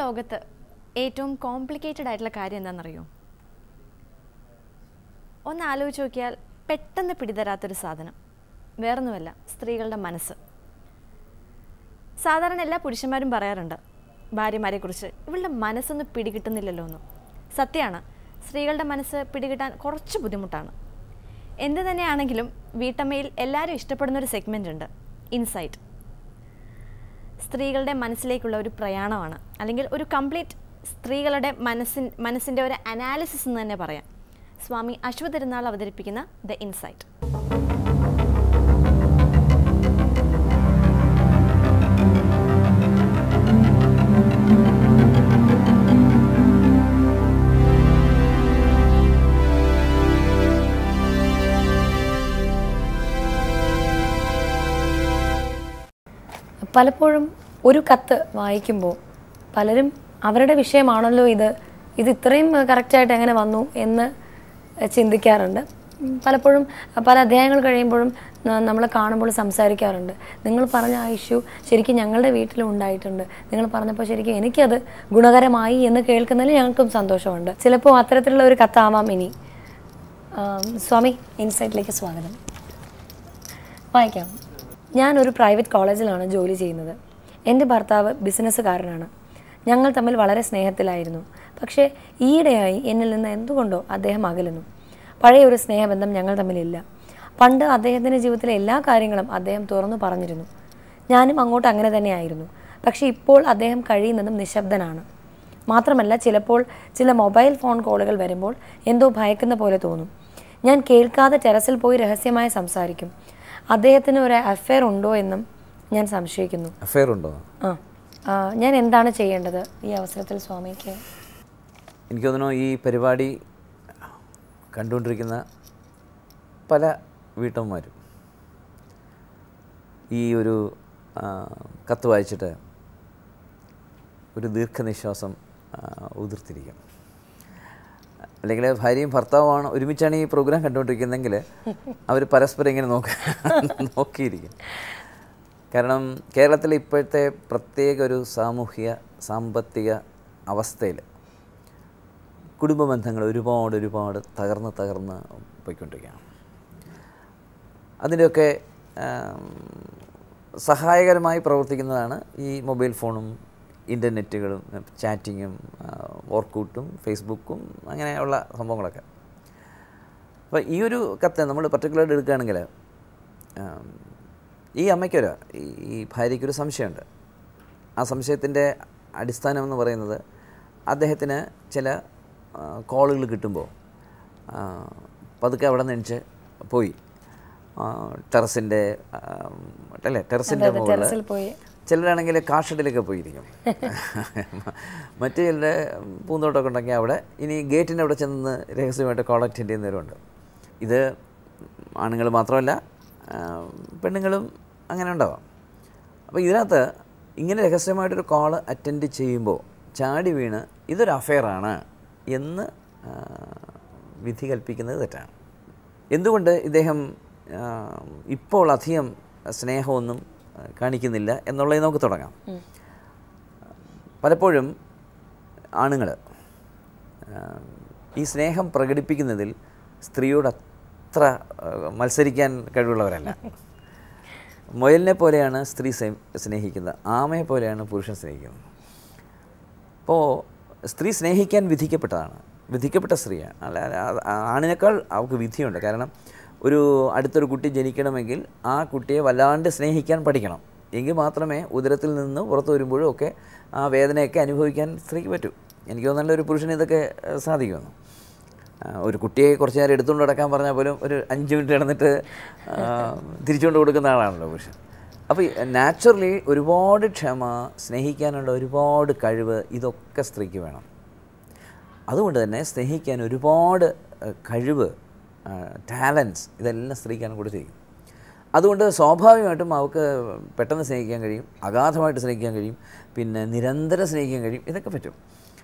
ലോകത്ത് ഏറ്റവും കോംപ്ലിക്കേറ്റഡ് ആയിട്ടുള്ള കാര്യം എന്താണെന്നറിയോ? ഒന്ന് ആലോചിച്ച് നോക്കിയാൽ പെട്ടെന്ന് പിടിതരാത്തൊരു സാധനം വേറൊന്നുമല്ല, സ്ത്രീകളുടെ മനസ്സ്. സാധാരണ എല്ലാ പുരുഷന്മാരും പറയാറുണ്ട് ഭാര്യമാരെക്കുറിച്ച്, ഇവളുടെ മനസ്സൊന്നും പിടികിട്ടുന്നില്ലല്ലോ എന്ന്. സത്യമാണ്, സ്ത്രീകളുടെ മനസ്സ് പിടികിട്ടാൻ കുറച്ച് ബുദ്ധിമുട്ടാണ്. എന്ത് തന്നെയാണെങ്കിലും വീട്ടമ്മയിൽ എല്ലാവരും ഇഷ്ടപ്പെടുന്നൊരു സെഗ്മെൻ്റ് ഉണ്ട്, ഇൻസൈറ്റ്. സ്ത്രീകളുടെ മനസ്സിലേക്കുള്ള ഒരു പ്രയാണമാണ്, അല്ലെങ്കിൽ ഒരു കംപ്ലീറ്റ് സ്ത്രീകളുടെ മനസ്സിൻ്റെ ഒരു അനാലിസിസ് എന്ന് തന്നെ പറയാം. സ്വാമി അശ്വതി തിരുനാൾ അവതരിപ്പിക്കുന്ന ദ ഇൻസൈറ്റ്. പലപ്പോഴും ഒരു കത്ത് വായിക്കുമ്പോൾ പലരും അവരുടെ വിഷയമാണല്ലോ ഇത് ഇത്രയും കറക്റ്റായിട്ട് എങ്ങനെ വന്നു എന്ന് ചിന്തിക്കാറുണ്ട്. പലപ്പോഴും പല അധ്യായങ്ങൾ കഴിയുമ്പോഴും നമ്മൾ കാണുമ്പോൾ സംസാരിക്കാറുണ്ട്. നിങ്ങൾ പറഞ്ഞ ആ ഇഷ്യൂ ശരിക്കും ഞങ്ങളുടെ വീട്ടിലും ഉണ്ടായിട്ടുണ്ട്, നിങ്ങൾ പറഞ്ഞപ്പോൾ ശരിക്കും എനിക്കത് ഗുണകരമായി എന്ന് കേൾക്കുന്നതിൽ ഞങ്ങൾക്കും സന്തോഷമുണ്ട്. ചിലപ്പോൾ അത്തരത്തിലുള്ള ഒരു കത്താവാം ഇനി. സ്വാമി, ഇൻസൈറ്റിലേക്ക് സ്വാഗതം. വായിക്കാം. ഞാനൊരു പ്രൈവറ്റ് കോളേജിലാണ് ജോലി ചെയ്യുന്നത്. എൻ്റെ ഭർത്താവ് ബിസിനസ്സുകാരനാണ്. ഞങ്ങൾ തമ്മിൽ വളരെ സ്നേഹത്തിലായിരുന്നു. പക്ഷേ ഈയിടെയായി എന്നിൽ നിന്ന് എന്തുകൊണ്ടോ അദ്ദേഹം അകലുന്നു. പഴയ ഒരു സ്നേഹബന്ധം ഞങ്ങൾ തമ്മിലില്ല. പണ്ട് അദ്ദേഹത്തിൻ്റെ ജീവിതത്തിലെ എല്ലാ കാര്യങ്ങളും അദ്ദേഹം തുറന്നു പറഞ്ഞിരുന്നു. ഞാനും അങ്ങോട്ട് അങ്ങനെ തന്നെയായിരുന്നു. പക്ഷേ ഇപ്പോൾ അദ്ദേഹം കഴിയുന്നതും നിശബ്ദനാണ്. മാത്രമല്ല, ചിലപ്പോൾ ചില മൊബൈൽ ഫോൺ കോളുകൾ വരുമ്പോൾ എന്തോ ഭയക്കുന്ന പോലെ തോന്നും. ഞാൻ കേൾക്കാതെ ടെറസിൽ പോയി രഹസ്യമായി സംസാരിക്കും. അദ്ദേഹത്തിന് ഒരു അഫെയർ ഉണ്ടോ എന്നും ഞാൻ സംശയിക്കുന്നു. അഫെയർ ഉണ്ടോ? ഞാൻ എന്താണ് ചെയ്യേണ്ടത് ഈ അവസരത്തിൽ സ്വാമിക്ക്? എനിക്ക് തോന്നുന്നു ഈ പരിപാടി കണ്ടുകൊണ്ടിരിക്കുന്ന പല വീട്ടമ്മമാരും ഈ ഒരു കത്ത് വായിച്ചിട്ട് ഒരു ദീർഘനിശ്വാസം ഉതിർത്തിരിക്കും. അല്ലെങ്കിൽ ഭാര്യയും ഭർത്താവുമാണ് ഒരുമിച്ചാണ് ഈ പ്രോഗ്രാം കണ്ടുകൊണ്ടിരിക്കുന്നതെങ്കിൽ അവർ പരസ്പരം ഇങ്ങനെ നോക്കിയിരിക്കും. കാരണം കേരളത്തിലെ ഇപ്പോഴത്തെ പ്രത്യേക ഒരു സാമൂഹിക സാമ്പത്തിക അവസ്ഥയിൽ കുടുംബ ബന്ധങ്ങൾ ഒരുപാട് തകർന്ന് പോയിക്കൊണ്ടിരിക്കുകയാണ്. അതിൻ്റെയൊക്കെ സഹായകരമായി പ്രവർത്തിക്കുന്നതാണ് ഈ മൊബൈൽ ഫോണും ഇൻ്റർനെറ്റുകളും ചാറ്റിങ്ങും വർക്കൗട്ടും ഫേസ്ബുക്കും അങ്ങനെയുള്ള സംഭവങ്ങളൊക്കെ. അപ്പോൾ ഈ ഒരു കത്ത് നമ്മൾ പർട്ടിക്കുലറായിട്ട് എടുക്കുകയാണെങ്കിൽ ഈ അമ്മയ്ക്കൊരു ഈ ഭാര്യയ്ക്കൊരു സംശയമുണ്ട്. ആ സംശയത്തിൻ്റെ അടിസ്ഥാനം എന്ന് പറയുന്നത് അദ്ദേഹത്തിന് ചില കോളുകൾ കിട്ടുമ്പോൾ പതുക്കെ അവിടെ നിന്ന് എണിച്ച് പോയി ടെറസിൻ്റെ മുകളിൽ പോയി, ചിലരാണെങ്കിൽ കാർഷെഡിലൊക്കെ പോയിരിക്കും, മറ്റു ചിലരുടെ പൂന്തോട്ടമൊക്കെ ഉണ്ടെങ്കിൽ അവിടെ ഇനി ഗേറ്റിൻ്റെ അവിടെ ചെന്ന് രഹസ്യമായിട്ട് കോൾ അറ്റൻഡ് ചെയ്യുന്നവരുണ്ട്. ഇത് ആണുങ്ങൾ മാത്രമല്ല പെണ്ണുങ്ങളും അങ്ങനെ ഉണ്ടാവാം. അപ്പോൾ ഇതിനകത്ത് ഇങ്ങനെ രഹസ്യമായിട്ടൊരു കോൾ അറ്റൻഡ് ചെയ്യുമ്പോൾ ചാടി വീണ് ഇതൊരു അഫെയറാണ് എന്ന് വിധി കൽപ്പിക്കുന്നത് തെറ്റാണ്. എന്തുകൊണ്ട് ഇദ്ദേഹം ഇപ്പോൾ അധികം സ്നേഹമൊന്നും കാണിക്കുന്നില്ല എന്നുള്ളത് നമുക്ക് തുടങ്ങാം. പലപ്പോഴും ആണുങ്ങൾ ഈ സ്നേഹം പ്രകടിപ്പിക്കുന്നതിൽ സ്ത്രീയോട് അത്ര മത്സരിക്കാൻ കഴിവുള്ളവരല്ല. മുയലിനെ പോലെയാണ് സ്ത്രീ സ്നേഹിക്കുന്നത്, ആമയെ പോലെയാണ് പുരുഷൻ സ്നേഹിക്കുന്നത്. അപ്പോൾ സ്ത്രീ സ്നേഹിക്കാൻ വിധിക്കപ്പെട്ട സ്ത്രീയാണ്. അല്ല, ആണിനേക്കാൾ അവൾക്ക് വിധിയുണ്ട്. കാരണം അടുത്തൊരു കുട്ടി ജനിക്കണമെങ്കിൽ ആ കുട്ടിയെ വല്ലാണ്ട് സ്നേഹിക്കാൻ പഠിക്കണം. എങ്കിൽ മാത്രമേ ഉദരത്തിൽ നിന്ന് പുറത്തു വരുമ്പോഴും ഒക്കെ ആ വേദനയൊക്കെ അനുഭവിക്കാൻ സ്ത്രീക്ക് പറ്റൂ. എനിക്ക് തോന്നുന്നില്ല ഒരു പുരുഷന് ഇതൊക്കെ സാധിക്കുമെന്ന്. ഒരു കുട്ടിയെ കുറച്ച് നേരം എടുത്തുകൊണ്ട് നടക്കാൻ പറഞ്ഞാൽ പോലും ഒരു 5 മിനിറ്റ് കിടന്നിട്ട് തിരിച്ചുകൊണ്ട് കൊടുക്കുന്ന ആളാണല്ലോ പുരുഷൻ. അപ്പോൾ നാച്ചുറലി ഒരുപാട് ക്ഷമ, സ്നേഹിക്കാനുള്ള ഒരുപാട് കഴിവ് ഇതൊക്കെ സ്ത്രീക്ക് വേണം. അതുകൊണ്ട് തന്നെ സ്നേഹിക്കാൻ ഒരുപാട് കഴിവ്, ടാലൻസ് ഇതെല്ലാം സ്ത്രീക്കാണ് കൊടുത്തിരിക്കും. അതുകൊണ്ട് സ്വാഭാവികമായിട്ടും അവൾക്ക് പെട്ടെന്ന് സ്നേഹിക്കാൻ കഴിയും, അഗാധമായിട്ട് സ്നേഹിക്കാൻ കഴിയും, പിന്നെ നിരന്തരം സ്നേഹിക്കാൻ കഴിയും. ഇതൊക്കെ പറ്റും.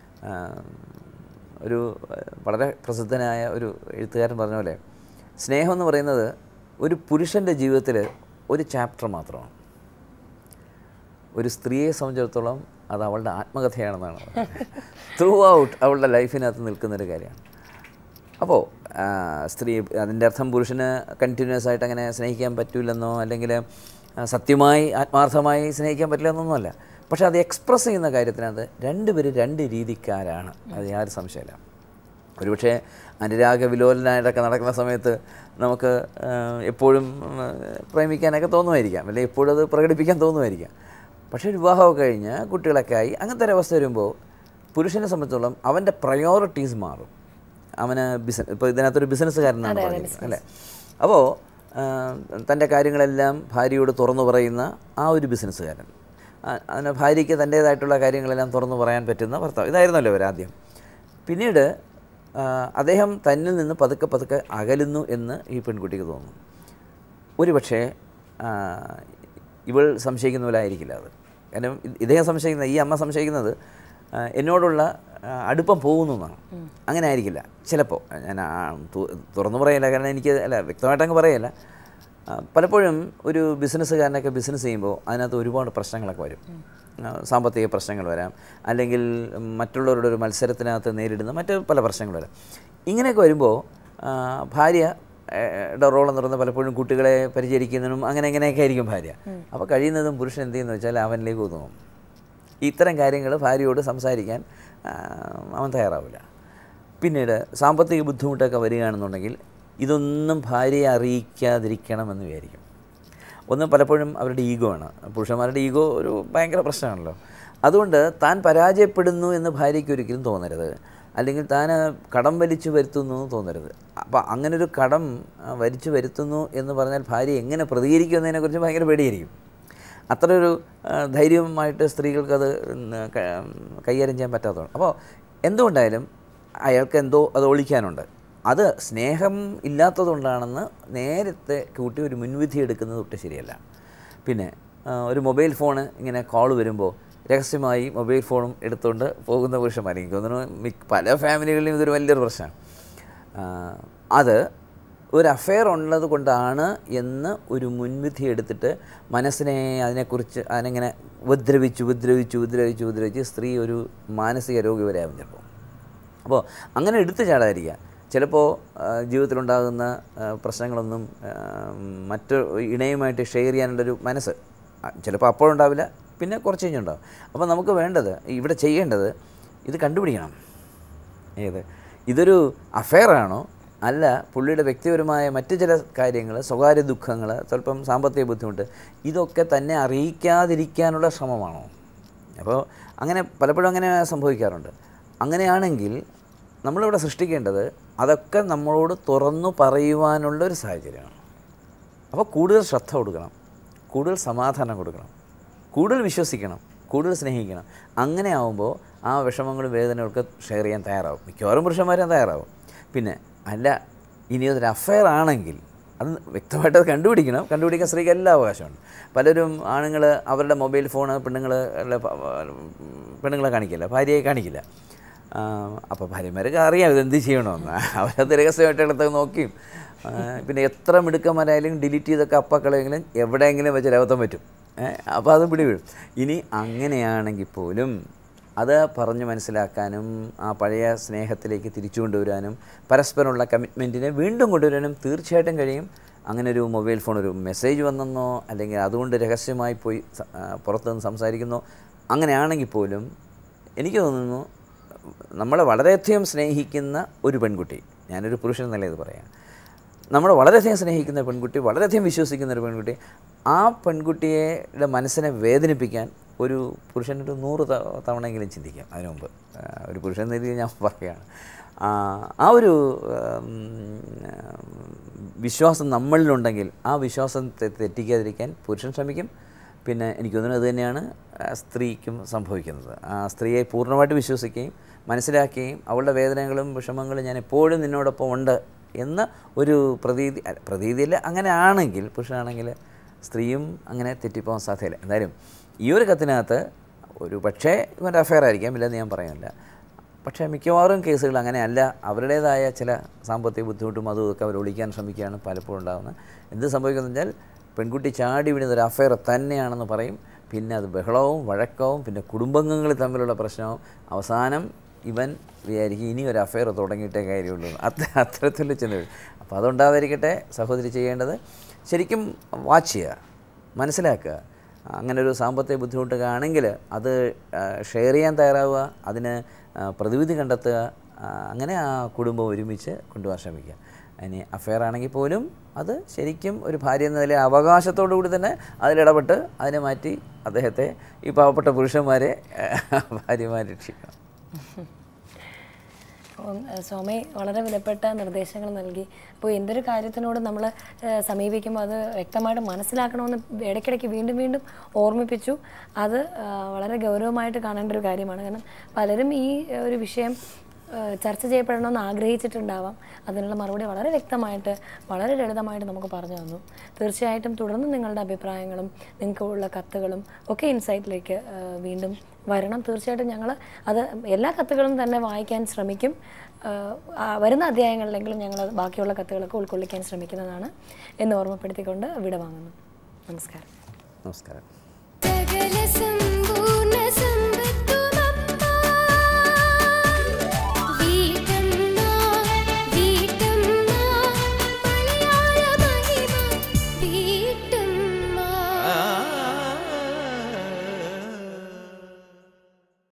ഒരു വളരെ പ്രസിദ്ധനായ ഒരു എഴുത്തുകാരൻ പറഞ്ഞ പോലെ സ്നേഹം എന്ന് പറയുന്നത് ഒരു പുരുഷൻ്റെ ജീവിതത്തിൽ ഒരു ചാപ്റ്റർ മാത്രമാണ്. ഒരു സ്ത്രീയെ സംബന്ധിച്ചിടത്തോളം അത് അവളുടെ ആത്മകഥയാണെന്നാണ് ത്രൂ ഔട്ട് അവളുടെ ലൈഫിനകത്ത് നിൽക്കുന്നൊരു കാര്യമാണ്. അപ്പോൾ സ്ത്രീ അതിൻ്റെ അർത്ഥം പുരുഷന് കണ്ടിന്യൂസ് ആയിട്ട് അങ്ങനെ സ്നേഹിക്കാൻ പറ്റില്ലെന്നോ അല്ലെങ്കിൽ സത്യമായി ആത്മാർത്ഥമായി സ്നേഹിക്കാൻ പറ്റില്ല എന്നൊന്നുമല്ല. പക്ഷേ അത് എക്സ്പ്രസ് ചെയ്യുന്ന കാര്യത്തിനകത്ത് രണ്ടുപേരും രണ്ട് രീതിക്കാരാണ്, അത് യാതൊരു സംശയമില്ല. ഒരുപക്ഷെ അനുരാഗവിലോലനായിട്ടൊക്കെ നടക്കുന്ന സമയത്ത് നമുക്ക് എപ്പോഴും പ്രേമിക്കാനൊക്കെ തോന്നുമായിരിക്കാം, അല്ലെങ്കിൽ എപ്പോഴും അത് പ്രകടിപ്പിക്കാൻ തോന്നുമായിരിക്കാം. പക്ഷേ വിവാഹമൊക്കെ കഴിഞ്ഞ് കുട്ടികളൊക്കെ ആയി അങ്ങനത്തെ ഒരവസ്ഥ വരുമ്പോൾ പുരുഷനെ സംബന്ധിച്ചിടത്തോളം അവൻ്റെ പ്രയോറിറ്റീസ് മാറും. അവന് ഇപ്പോൾ ഇതിനകത്തൊരു ബിസിനസ്സുകാരനാണ് പറഞ്ഞിരിക്കുന്നത് അല്ലേ. അപ്പോൾ തൻ്റെ കാര്യങ്ങളെല്ലാം ഭാര്യയോട് തുറന്നു പറയുന്ന ആ ഒരു ബിസിനസ്സുകാരൻ, അതിന് ഭാര്യയ്ക്ക് തൻ്റേതായിട്ടുള്ള കാര്യങ്ങളെല്ലാം തുറന്നു പറയാൻ പറ്റുന്ന ഭർത്താവ്, ഇതായിരുന്നല്ലോ അവരാദ്യം. പിന്നീട് അദ്ദേഹം തന്നിൽ നിന്ന് പതുക്കെ പതുക്കെ അകലുന്നു എന്ന് ഈ പെൺകുട്ടിക്ക് തോന്നുന്നു. ഒരുപക്ഷേ ഇവൾ സംശയിക്കുന്ന പോലെ ആയിരിക്കില്ല അത്. കാരണം ഇദ്ദേഹം സംശയിക്കുന്ന, ഈ അമ്മ സംശയിക്കുന്നത് എന്നോടുള്ള അടുപ്പം പോകുന്നു എന്നാണ്. അങ്ങനെ ആയിരിക്കില്ല ചിലപ്പോൾ. ഞാൻ തുറന്നു പറയില്ല, കാരണം എനിക്ക് വ്യക്തമായിട്ടങ്ങ് പറയില്ല. പലപ്പോഴും ഒരു ബിസിനസ്സുകാരനൊക്കെ ബിസിനസ് ചെയ്യുമ്പോൾ അതിനകത്ത് ഒരുപാട് പ്രശ്നങ്ങളൊക്കെ വരും. സാമ്പത്തിക പ്രശ്നങ്ങൾ വരാം, അല്ലെങ്കിൽ മറ്റുള്ളവരുടെ ഒരു മത്സരത്തിനകത്ത് നേരിടുന്ന മറ്റ് പല പ്രശ്നങ്ങൾ വരാം. ഇങ്ങനെയൊക്കെ വരുമ്പോൾ ഭാര്യയുടെ റോളെന്ന് പറയുന്നത് പലപ്പോഴും കുട്ടികളെ പരിചരിക്കുന്നതിനും അങ്ങനെയൊക്കെ ആയിരിക്കും ഭാര്യ. അപ്പോൾ കഴിയുന്നതും പുരുഷൻ എന്ത് ചെയ്യുന്നു വെച്ചാൽ അവനിലേക്ക് ഒതുങ്ങും. ഇത്തരം കാര്യങ്ങൾ ഭാര്യയോട് സംസാരിക്കാൻ അവൻ തയ്യാറാവില്ല. പിന്നീട് സാമ്പത്തിക ബുദ്ധിമുട്ടൊക്കെ വരികയാണെന്നുണ്ടെങ്കിൽ ഇതൊന്നും ഭാര്യയെ അറിയിക്കാതിരിക്കണമെന്ന് വിചാരിക്കും. ഒന്ന് പലപ്പോഴും അവരുടെ ഈഗോ ആണ്. പുരുഷന്മാരുടെ ഈഗോ ഒരു ഭയങ്കര പ്രശ്നമാണല്ലോ. അതുകൊണ്ട് താൻ പരാജയപ്പെടുന്നു എന്ന് ഭാര്യയ്ക്ക് ഒരിക്കലും തോന്നരുത്, അല്ലെങ്കിൽ താൻ കടം വലിച്ചു വരുത്തുന്നു എന്ന് തോന്നരുത്. അപ്പോൾ അങ്ങനൊരു കടം വലിച്ചു വരുത്തുന്നു എന്ന് പറഞ്ഞാൽ ഭാര്യ എങ്ങനെ പ്രതികരിക്കുമെന്നതിനെക്കുറിച്ച് ഭയങ്കര പേടിയായിരിക്കും. അത്രയൊരു ധൈര്യമായിട്ട് സ്ത്രീകൾക്കത് കൈകാര്യം ചെയ്യാൻ പറ്റാത്തതാണ്. അപ്പോൾ എന്തുകൊണ്ടായാലും അയാൾക്ക് എന്തോ അത് ഒളിക്കാനുണ്ട്. അത് സ്നേഹം ഇല്ലാത്തതുകൊണ്ടാണെന്ന് നേരത്തെ കൂട്ടി ഒരു മുൻവിധി എടുക്കുന്നത് ഒട്ടും ശരിയല്ല. പിന്നെ ഒരു മൊബൈൽ ഫോണ് ഇങ്ങനെ കോൾ വരുമ്പോൾ രഹസ്യമായി മൊബൈൽ ഫോണും എടുത്തുകൊണ്ട് പോകുന്ന പുരുഷന്മാർ, എനിക്ക് തോന്നുന്നു പല ഫാമിലികളിലും ഇതൊരു വലിയൊരു പ്രശ്നമാണ്. അത് ഒരു അഫെയർ ഉള്ളത് കൊണ്ടാണ് എന്ന് ഒരു മുൻവിധി എടുത്തിട്ട് മനസ്സിനെ അതിനെക്കുറിച്ച് അതിനെങ്ങനെ ഉപദ്രവിച്ച് സ്ത്രീ ഒരു മാനസിക രോഗി വരെ ആവും ചിലപ്പോൾ. അപ്പോൾ അങ്ങനെ എടുത്തു ചാടാതിരിക്കുക. ചിലപ്പോൾ ജീവിതത്തിലുണ്ടാകുന്ന പ്രശ്നങ്ങളൊന്നും മറ്റു ഇണയുമായിട്ട് ഷെയർ ചെയ്യാനുള്ളൊരു മനസ്സ് ചിലപ്പോൾ അപ്പോഴുണ്ടാവില്ല, പിന്നെ കുറച്ച് കഴിഞ്ഞുണ്ടാവും. അപ്പോൾ നമുക്ക് വേണ്ടത്, ഇവിടെ ചെയ്യേണ്ടത്, ഇത് കണ്ടുപിടിക്കണം. ഇതൊരു അഫെയറാണോ അല്ല പുള്ളിയുടെ വ്യക്തിപരമായ മറ്റു ചില കാര്യങ്ങൾ, സ്വകാര്യ ദുഃഖങ്ങൾ, സ്വല്പം സാമ്പത്തിക ബുദ്ധിമുട്ട്, ഇതൊക്കെ തന്നെ അറിയിക്കാതിരിക്കാനുള്ള ശ്രമമാണോ? അപ്പോൾ അങ്ങനെ പലപ്പോഴും അങ്ങനെ സംഭവിക്കാറുണ്ട്. അങ്ങനെയാണെങ്കിൽ നമ്മളിവിടെ സൃഷ്ടിക്കേണ്ടത് അതൊക്കെ നമ്മളോട് തുറന്നു പറയുവാനുള്ളൊരു സാഹചര്യമാണ്. അപ്പോൾ കൂടുതൽ ശ്രദ്ധ കൊടുക്കണം, കൂടുതൽ സമാധാനം കൊടുക്കണം, കൂടുതൽ വിശ്വസിക്കണം, കൂടുതൽ സ്നേഹിക്കണം. അങ്ങനെ ആവുമ്പോൾ ആ വിഷമങ്ങളും വേദനകൾക്ക് ഷെയർ ചെയ്യാൻ തയ്യാറാവും. മിക്കവാറും പുരുഷന്മാരും തയ്യാറാവും. പിന്നെ അല്ല, ഇനി അതൊരു അഫെയർ ആണെങ്കിൽ അത് വ്യക്തമായിട്ട് കണ്ടുപിടിക്കാൻ സ്ത്രീക്ക് എല്ലാ അവകാശമുണ്ട്. പലരും ആണുങ്ങൾ അവരുടെ മൊബൈൽ ഫോണ് പെണ്ണുങ്ങളെ കാണിക്കില്ല, ഭാര്യയെ കാണിക്കില്ല. അപ്പോൾ ഭാര്യമാർക്ക് അറിയാം ഇതെന്ത് ചെയ്യണമെന്ന്. അവരത് രഹസ്യമായിട്ട് എടുത്തൊക്കെ നോക്കിയും പിന്നെ എത്ര മിടുക്കന്മാരായാലും ഡിലീറ്റ് ചെയ്തൊക്കെ അപ്പക്കളെങ്കിലും എവിടെയെങ്കിലും വെച്ച് രവത്തം പറ്റും. അപ്പോൾ അത് പിടിവീഴും. ഇനി അങ്ങനെയാണെങ്കിൽ പോലും അത് പറഞ്ഞ് മനസ്സിലാക്കാനും ആ പഴയ സ്നേഹത്തിലേക്ക് തിരിച്ചു കൊണ്ടുവരാനും പരസ്പരമുള്ള കമ്മിറ്റ്മെൻറ്റിനെ വീണ്ടും കൊണ്ടുവരാനും തീർച്ചയായിട്ടും കഴിയും. അങ്ങനെ ഒരു മൊബൈൽ ഫോൺ ഒരു മെസ്സേജ് വന്നെന്നോ അല്ലെങ്കിൽ അതുകൊണ്ട് രഹസ്യമായി പോയി പുറത്തുനിന്ന് സംസാരിക്കുന്നോ അങ്ങനെയാണെങ്കിൽ പോലും എനിക്ക് തോന്നുന്നു നമ്മളെ വളരെയധികം സ്നേഹിക്കുന്ന ഒരു പെൺകുട്ടി, ഞാനൊരു പുരുഷൻ എന്നല്ല ഇത് പറയാം, നമ്മളെ വളരെയധികം സ്നേഹിക്കുന്ന പെൺകുട്ടി, വളരെയധികം വിശ്വസിക്കുന്ന ഒരു പെൺകുട്ടി, ആ പെൺകുട്ടിയുടെ മനസ്സിനെ വേദനിപ്പിക്കാൻ ഒരു പുരുഷനൊരു 100 തവണയെങ്കിലും ചിന്തിക്കാം. അതിനു മുമ്പ് ഒരു പുരുഷൻ എന്ന രീതിയിൽ ഞാൻ പറയുകയാണ്. ആ ഒരു വിശ്വാസം നമ്മളിലുണ്ടെങ്കിൽ ആ വിശ്വാസത്തെ തെറ്റിക്കാതിരിക്കാൻ പുരുഷൻ ശ്രമിക്കും. പിന്നെ എനിക്ക് തോന്നുന്നു അത് തന്നെയാണ് സ്ത്രീക്കും സംഭവിക്കുന്നത്. ആ സ്ത്രീയെ പൂർണ്ണമായിട്ട് വിശ്വസിക്കുകയും മനസ്സിലാക്കുകയും അവളുടെ വേദനകളും വിഷമങ്ങളും ഞാൻ എപ്പോഴും നിന്നോടൊപ്പം ഉണ്ട് എന്ന ഒരു പ്രതീതിയില്ല. അങ്ങനെ ആണെങ്കിൽ പുരുഷനാണെങ്കിൽ സ്ത്രീയും അങ്ങനെ തെറ്റിപ്പോകാൻ സാധ്യതയില്ല. എന്തായാലും ഈ ഒരു കത്തിനകത്ത് ഒരു പക്ഷേ ഇവൻ്റെ അഫെയർ ആയിരിക്കാം, ഇല്ലെന്ന് ഞാൻ പറയുന്നില്ല. പക്ഷേ മിക്കവാറും കേസുകൾ അങ്ങനെയല്ല. അവരുടേതായ ചില സാമ്പത്തിക ബുദ്ധിമുട്ടും അതും ഇതൊക്കെ അവർ ഒളിക്കാൻ ശ്രമിക്കുകയാണ് പലപ്പോഴും ഉണ്ടാകുന്നത്. എന്ത് സംഭവിക്കുന്നത് വെച്ചാൽ പെൺകുട്ടി ചാടി വീഴുന്നൊരു അഫെയർ തന്നെയാണെന്ന് പറയും. പിന്നെ അത് ബഹളവും വഴക്കവും പിന്നെ കുടുംബാംഗങ്ങൾ തമ്മിലുള്ള പ്രശ്നവും അവസാനം ഇവൻ വിചാരിക്കും ഇനി ഒരു അഫെയർ തുടങ്ങിയിട്ടേ കാര്യമുള്ളൂ അത്തരത്തിൽ ചെന്ന് വീഴും. അപ്പോൾ അതുണ്ടാവാതിരിക്കട്ടെ സഹോദരി ചെയ്യേണ്ടത് ശരിക്കും വാച്ച് ചെയ്യുക, മനസ്സിലാക്കുക. അങ്ങനൊരു സാമ്പത്തിക ബുദ്ധിമുട്ടൊക്കെ ആണെങ്കിൽ അത് ഷെയർ ചെയ്യാൻ തയ്യാറാവുക, അതിന് പ്രതിവിധി കണ്ടെത്തുക, അങ്ങനെ ആ കുടുംബം ഒരുമിച്ച് കൊണ്ടുപോകാൻ ശ്രമിക്കുക. ഇനി അഫെയർ ആണെങ്കിൽ പോലും അത് ശരിക്കും ഒരു ഭാര്യ എന്ന നിലയിൽ അവകാശത്തോടു കൂടി തന്നെ അതിലിടപെട്ട് അതിനെ മാറ്റി അദ്ദേഹത്തെ ഈ പാവപ്പെട്ട പുരുഷന്മാരെ ഭാര്യമാരെ രക്ഷിക്കണം. സ്വാമി വളരെ വിലപ്പെട്ട നിർദ്ദേശങ്ങൾ നൽകി. അപ്പോൾ എന്തൊരു കാര്യത്തിനോട് നമ്മൾ സമീപിക്കുമ്പോൾ അത് വ്യക്തമായിട്ട് മനസ്സിലാക്കണമെന്ന് ഇടയ്ക്കിടയ്ക്ക് വീണ്ടും വീണ്ടും ഓർമ്മിപ്പിച്ചു. അത് വളരെ ഗൗരവമായിട്ട് കാണേണ്ട ഒരു കാര്യമാണ്. കാരണം പലരും ഈ ഒരു വിഷയം ചർച്ച ചെയ്യപ്പെടണമെന്ന് ആഗ്രഹിച്ചിട്ടുണ്ടാവാം. അതിനുള്ള മറുപടി വളരെ വ്യക്തമായിട്ട് വളരെ ലളിതമായിട്ട് നമുക്ക് പറഞ്ഞു തന്നു. തീർച്ചയായിട്ടും തുടർന്ന് നിങ്ങളുടെ അഭിപ്രായങ്ങളും നിങ്ങൾക്കുള്ള കത്തുകളും ഒക്കെ ഇൻസൈറ്റിലേക്ക് വീണ്ടും വരണം. തീർച്ചയായിട്ടും ഞങ്ങൾ അത് എല്ലാ കത്തുകളും തന്നെ വായിക്കാൻ ശ്രമിക്കും. വരുന്ന അധ്യായങ്ങളിലെങ്കിലും ഞങ്ങൾ ബാക്കിയുള്ള കത്തുകളൊക്കെ ഉൾക്കൊള്ളിക്കാൻ ശ്രമിക്കുന്നതാണ് എന്ന് ഓർമ്മപ്പെടുത്തിക്കൊണ്ട് വിട വാങ്ങുന്നു. നമസ്കാരം. നമസ്കാരം.